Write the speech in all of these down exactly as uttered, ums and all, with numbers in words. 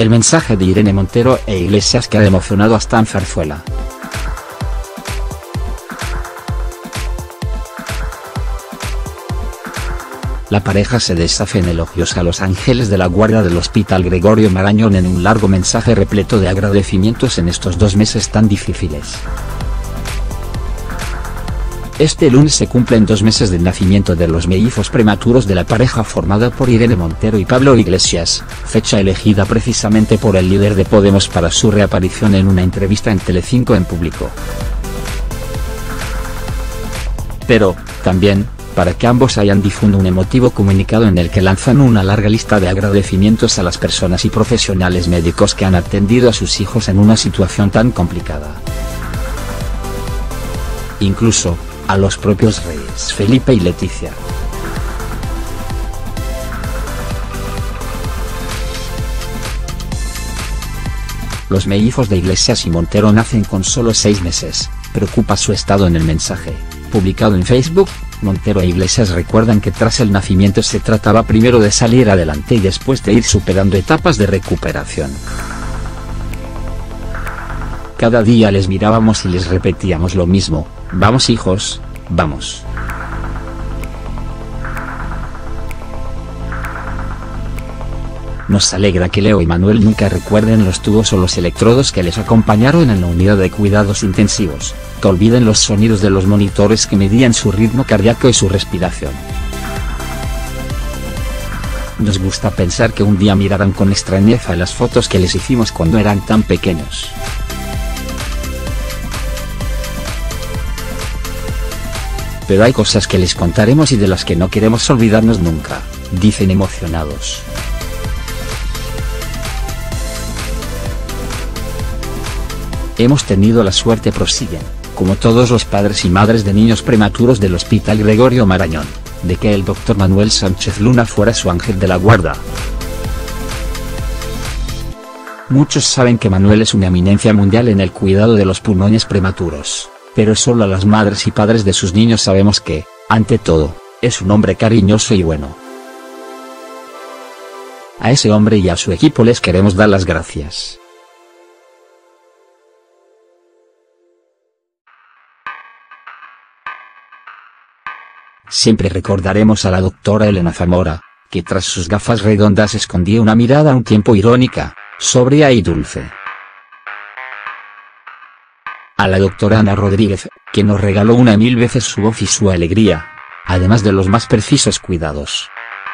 El mensaje de Irene Montero e Iglesias que ha emocionado hasta en Zarzuela. La pareja se deshace en elogios a los ángeles de la guardia del Hospital Gregorio Marañón en un largo mensaje repleto de agradecimientos en estos dos meses tan difíciles. Este lunes se cumplen dos meses del nacimiento de los mellizos prematuros de la pareja formada por Irene Montero y Pablo Iglesias, fecha elegida precisamente por el líder de Podemos para su reaparición en una entrevista en Telecinco en público. Pero, también, para que ambos hayan difundido un emotivo comunicado en el que lanzan una larga lista de agradecimientos a las personas y profesionales médicos que han atendido a sus hijos en una situación tan complicada. Incluso, a los propios reyes Felipe y Leticia. Los mellizos de Iglesias y Montero nacen con solo seis meses, preocupa su estado en el mensaje, publicado en Facebook. Montero e Iglesias recuerdan que tras el nacimiento se trataba primero de salir adelante y después de ir superando etapas de recuperación. Cada día les mirábamos y les repetíamos lo mismo: vamos hijos, vamos. Nos alegra que Leo y Manuel nunca recuerden los tubos o los electrodos que les acompañaron en la unidad de cuidados intensivos, que olviden los sonidos de los monitores que medían su ritmo cardíaco y su respiración. Nos gusta pensar que un día mirarán con extrañeza las fotos que les hicimos cuando eran tan pequeños. Pero hay cosas que les contaremos y de las que no queremos olvidarnos nunca, dicen emocionados. Hemos tenido la suerte, prosiguen, como todos los padres y madres de niños prematuros del Hospital Gregorio Marañón, de que el doctor Manuel Sánchez Luna fuera su ángel de la guarda. Muchos saben que Manuel es una eminencia mundial en el cuidado de los pulmones prematuros, pero solo las madres y padres de sus niños sabemos que, ante todo, es un hombre cariñoso y bueno. A ese hombre y a su equipo les queremos dar las gracias. Siempre recordaremos a la doctora Elena Zamora, que tras sus gafas redondas escondía una mirada a un tiempo irónica, sobria y dulce. A la doctora Ana Rodríguez, que nos regaló una y mil veces su voz y su alegría, además de los más precisos cuidados.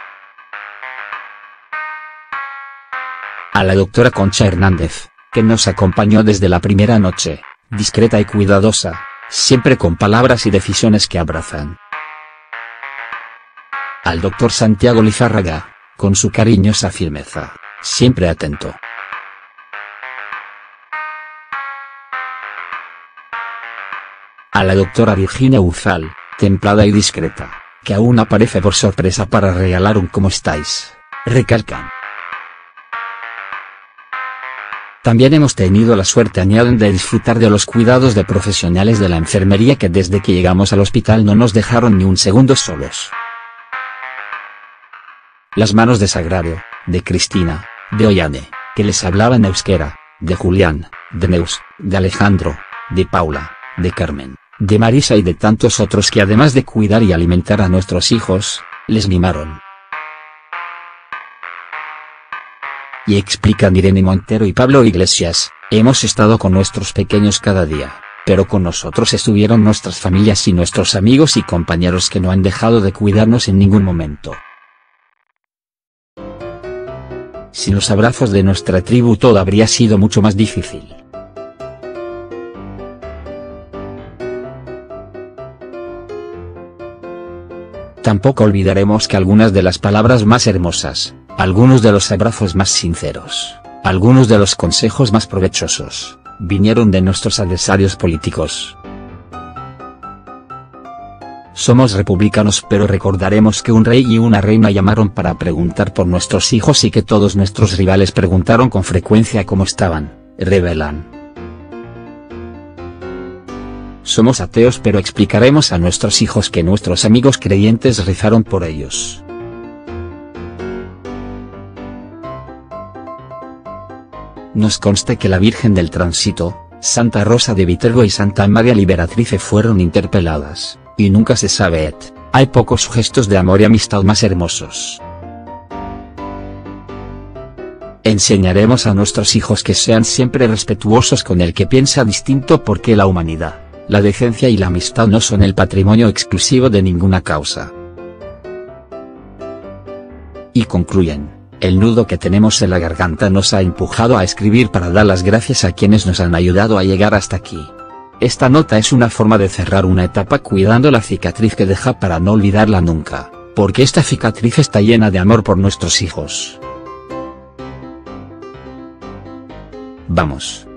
A la doctora Concha Hernández, que nos acompañó desde la primera noche, discreta y cuidadosa, siempre con palabras y decisiones que abrazan. Al doctor Santiago Lizárraga, con su cariñosa firmeza, siempre atento. A la doctora Virginia Uzal, templada y discreta, que aún aparece por sorpresa para regalar un ¿cómo estáis?, recalcan. También hemos tenido la suerte, añaden, de disfrutar de los cuidados de profesionales de la enfermería que desde que llegamos al hospital no nos dejaron ni un segundo solos. Las manos de Sagrario, de Cristina, de Ollane, que les hablaba en euskera, de Julián, de Neus, de Alejandro, de Paula, de Carmen, de Marisa y de tantos otros que además de cuidar y alimentar a nuestros hijos, les mimaron. Y explican Irene Montero y Pablo Iglesias: hemos estado con nuestros pequeños cada día, pero con nosotros estuvieron nuestras familias y nuestros amigos y compañeros que no han dejado de cuidarnos en ningún momento. Sin los abrazos de nuestra tribu todo habría sido mucho más difícil. Tampoco olvidaremos que algunas de las palabras más hermosas, algunos de los abrazos más sinceros, algunos de los consejos más provechosos, vinieron de nuestros adversarios políticos. Somos republicanos, pero recordaremos que un rey y una reina llamaron para preguntar por nuestros hijos y que todos nuestros rivales preguntaron con frecuencia cómo estaban, revelan. Somos ateos, pero explicaremos a nuestros hijos que nuestros amigos creyentes rezaron por ellos. Nos consta que la Virgen del Tránsito, Santa Rosa de Viterbo y Santa María Liberatrice fueron interpeladas, y nunca se sabe et, hay pocos gestos de amor y amistad más hermosos. Enseñaremos a nuestros hijos que sean siempre respetuosos con el que piensa distinto, porque la humanidad, la decencia y la amistad no son el patrimonio exclusivo de ninguna causa. Y concluyen: el nudo que tenemos en la garganta nos ha empujado a escribir para dar las gracias a quienes nos han ayudado a llegar hasta aquí. Esta nota es una forma de cerrar una etapa cuidando la cicatriz que deja para no olvidarla nunca, porque esta cicatriz está llena de amor por nuestros hijos. Vamos.